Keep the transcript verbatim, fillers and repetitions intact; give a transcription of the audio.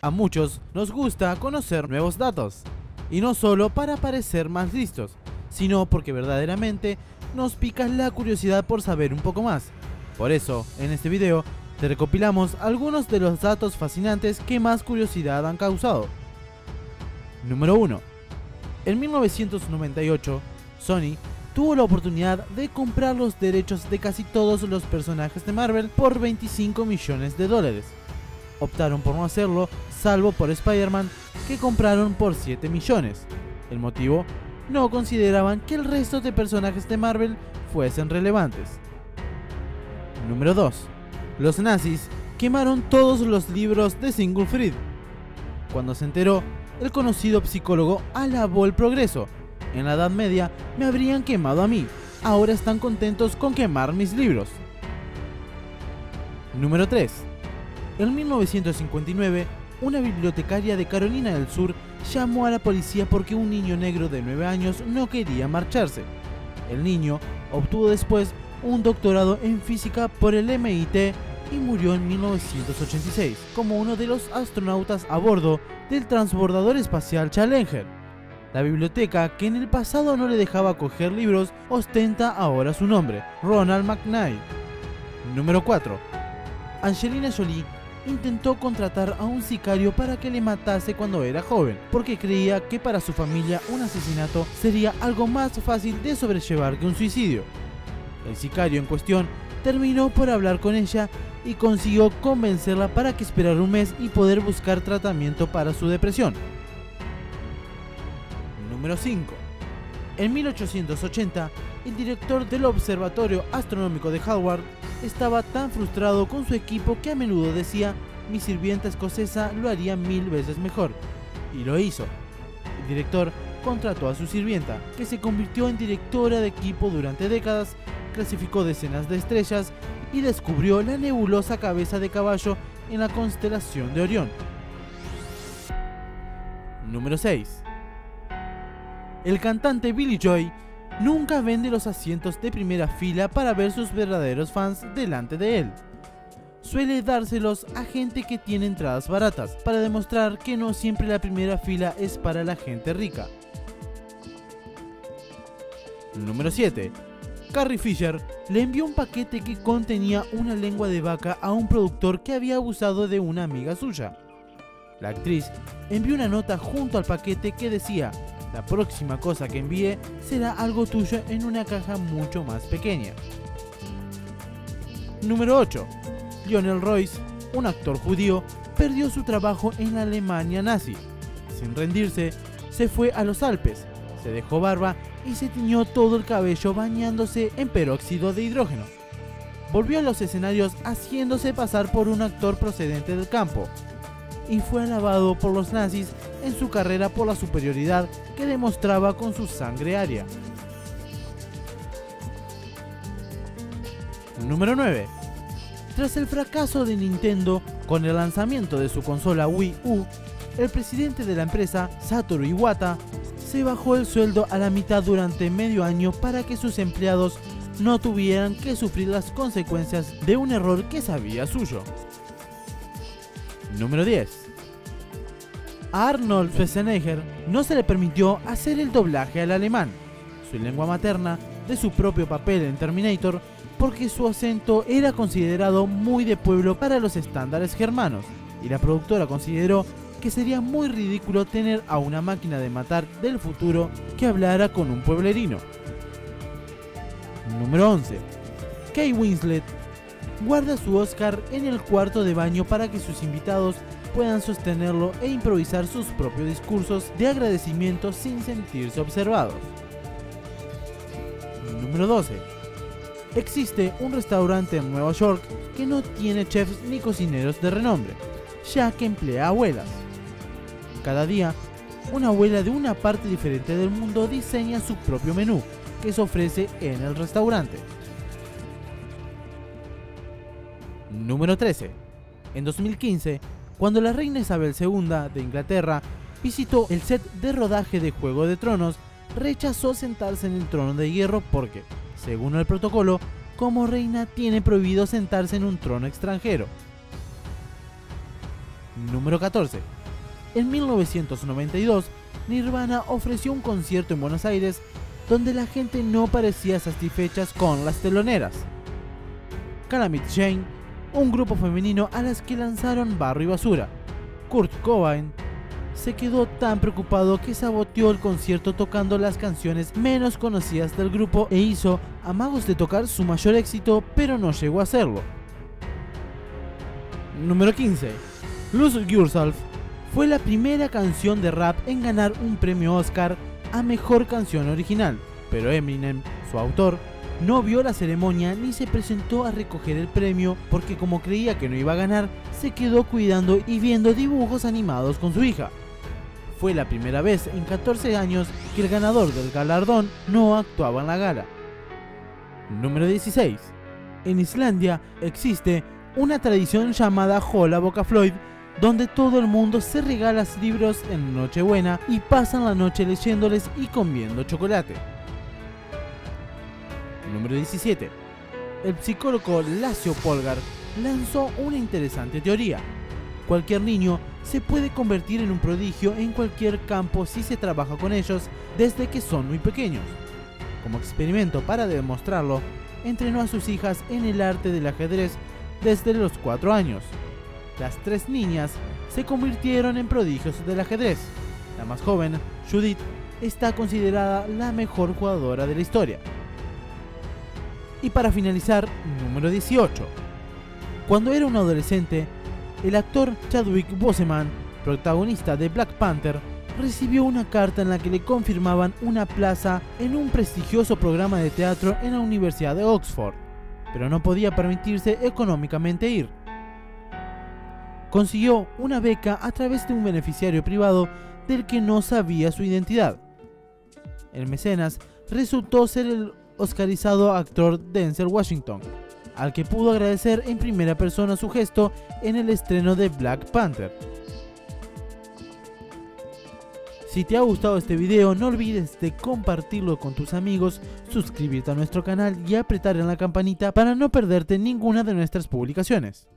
A muchos nos gusta conocer nuevos datos, y no solo para parecer más listos, sino porque verdaderamente nos pica la curiosidad por saber un poco más. Por eso, en este video, te recopilamos algunos de los datos fascinantes que más curiosidad han causado. Número uno. En mil novecientos noventa y ocho, Sony tuvo la oportunidad de comprar los derechos de casi todos los personajes de Marvel por veinticinco millones de dólares. Optaron por no hacerlo, salvo por Spider-Man, que compraron por siete millones. El motivo: no consideraban que el resto de personajes de Marvel fuesen relevantes. Número dos. Los nazis quemaron todos los libros de Sigmund Freud. Cuando se enteró, el conocido psicólogo alabó el progreso. En la Edad Media me habrían quemado a mí, ahora están contentos con quemar mis libros. Número tres. En mil novecientos cincuenta y nueve, una bibliotecaria de Carolina del Sur llamó a la policía porque un niño negro de nueve años no quería marcharse. El niño obtuvo después un doctorado en física por el M I T y murió en mil novecientos ochenta y seis como uno de los astronautas a bordo del transbordador espacial Challenger. La biblioteca, que en el pasado no le dejaba coger libros, ostenta ahora su nombre, Ronald McKnight. Número cuatro. Angelina Jolie intentó contratar a un sicario para que le matase cuando era joven, porque creía que para su familia un asesinato sería algo más fácil de sobrellevar que un suicidio. El sicario en cuestión terminó por hablar con ella y consiguió convencerla para que esperara un mes y poder buscar tratamiento para su depresión. Número cinco. En mil ochocientos ochenta, el director del Observatorio Astronómico de Harvard estaba tan frustrado con su equipo que a menudo decía: mi sirvienta escocesa lo haría mil veces mejor. Y lo hizo. El director contrató a su sirvienta, que se convirtió en directora de equipo durante décadas, clasificó decenas de estrellas y descubrió la nebulosa cabeza de caballo en la constelación de Orión. Número seis. El cantante Billy Joy nunca vende los asientos de primera fila para ver sus verdaderos fans delante de él. Suele dárselos a gente que tiene entradas baratas, para demostrar que no siempre la primera fila es para la gente rica. Número siete. Carrie Fisher le envió un paquete que contenía una lengua de vaca a un productor que había abusado de una amiga suya. La actriz envió una nota junto al paquete que decía: la próxima cosa que envíe será algo tuyo en una caja mucho más pequeña. Número ocho. Lionel Royce, un actor judío, perdió su trabajo en la Alemania nazi. Sin rendirse, se fue a los Alpes, se dejó barba y se tiñó todo el cabello bañándose en peróxido de hidrógeno. Volvió a los escenarios haciéndose pasar por un actor procedente del campo, y fue alabado por los nazis en su carrera por la superioridad que demostraba con su sangre aria. Número nueve. Tras el fracaso de Nintendo con el lanzamiento de su consola Wii U, el presidente de la empresa, Satoru Iwata, se bajó el sueldo a la mitad durante medio año para que sus empleados no tuvieran que sufrir las consecuencias de un error que sabía suyo. Número diez. A Arnold Schwarzenegger no se le permitió hacer el doblaje al alemán, su lengua materna, de su propio papel en Terminator, porque su acento era considerado muy de pueblo para los estándares germanos, y la productora consideró que sería muy ridículo tener a una máquina de matar del futuro que hablara con un pueblerino. Número once. Kate Winslet guarda su Oscar en el cuarto de baño para que sus invitados puedan sostenerlo e improvisar sus propios discursos de agradecimiento sin sentirse observados. Número doce. Existe un restaurante en Nueva York que no tiene chefs ni cocineros de renombre, ya que emplea abuelas. Cada día, una abuela de una parte diferente del mundo diseña su propio menú, que se ofrece en el restaurante. Número trece. En dos mil quince, cuando la reina Isabel segunda de Inglaterra visitó el set de rodaje de Juego de Tronos, rechazó sentarse en el trono de hierro porque, según el protocolo, como reina tiene prohibido sentarse en un trono extranjero. Número catorce. En mil novecientos noventa y dos, Nirvana ofreció un concierto en Buenos Aires donde la gente no parecía satisfecha con las teloneras. Calamity Jane, un grupo femenino a las que lanzaron barro y basura. Kurt Cobain se quedó tan preocupado que saboteó el concierto tocando las canciones menos conocidas del grupo e hizo amagos de tocar su mayor éxito, pero no llegó a hacerlo. Número quince. Lose Yourself fue la primera canción de rap en ganar un premio Oscar a Mejor Canción Original, pero Eminem, su autor, no vio la ceremonia ni se presentó a recoger el premio porque, como creía que no iba a ganar, se quedó cuidando y viendo dibujos animados con su hija. Fue la primera vez en catorce años que el ganador del galardón no actuaba en la gala. Número dieciséis. En Islandia existe una tradición llamada Hola Boca Floyd, donde todo el mundo se regala libros en Nochebuena y pasan la noche leyéndoles y comiendo chocolate. Número diecisiete. El psicólogo Laszlo Polgar lanzó una interesante teoría. Cualquier niño se puede convertir en un prodigio en cualquier campo si se trabaja con ellos desde que son muy pequeños. Como experimento para demostrarlo, entrenó a sus hijas en el arte del ajedrez desde los cuatro años. Las tres niñas se convirtieron en prodigios del ajedrez. La más joven, Judith, está considerada la mejor jugadora de la historia. Y para finalizar, número dieciocho. Cuando era un adolescente, el actor Chadwick Boseman, protagonista de Black Panther, recibió una carta en la que le confirmaban una plaza en un prestigioso programa de teatro en la Universidad de Oxford, pero no podía permitirse económicamente ir. Consiguió una beca a través de un beneficiario privado del que no sabía su identidad. El mecenas resultó ser el oscarizado actor Denzel Washington, al que pudo agradecer en primera persona su gesto en el estreno de Black Panther. Si te ha gustado este video, no olvides de compartirlo con tus amigos, suscribirte a nuestro canal y apretar en la campanita para no perderte ninguna de nuestras publicaciones.